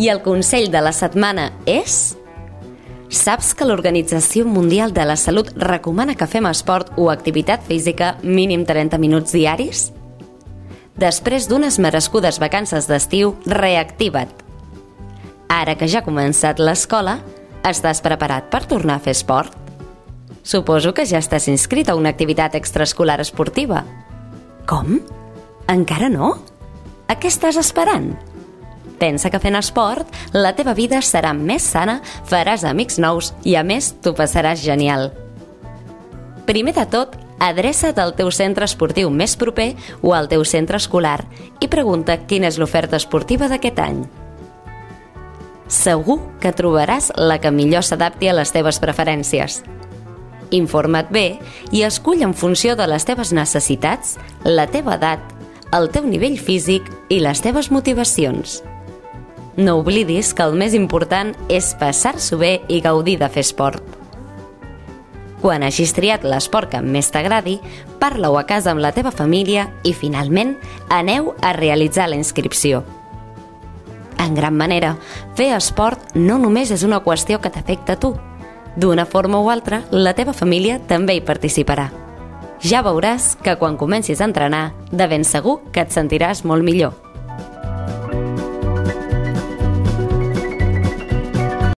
I el consell de la setmana és... Saps que l'Organització Mundial de la Salut recomana que fem esport o activitat física mínim 30 minuts diaris? Després d'unes merescudes vacances d'estiu, reactiva't. Ara que ja ha començat l'escola, estàs preparat per tornar a fer esport? Suposo que ja estàs inscrit a una activitat extraescolar esportiva. Com? Encara no? A què estàs esperant? Pensa que fent esport, la teva vida serà més sana, faràs amics nous i, a més, t'ho passaràs genial. Primer de tot, adreça't al teu centre esportiu més proper o al teu centre escolar i pregunta quina és l'oferta esportiva d'aquest any. Segur que trobaràs la que millor s'adapti a les teves preferències. Informa't bé i escull en funció de les teves necessitats, la teva edat, el teu nivell físic i les teves motivacions. No oblidis que el més important és passar-s'ho bé i gaudir de fer esport. Quan hagis triat l'esport que més t'agradi, parla-ho a casa amb la teva família i, finalment, aneu a realitzar la inscripció. En gran manera, fer esport no només és una qüestió que t'afecta a tu. D'una forma o altra, la teva família també hi participarà. Ja veuràs que quan comencis a entrenar, de ben segur que et sentiràs molt millor.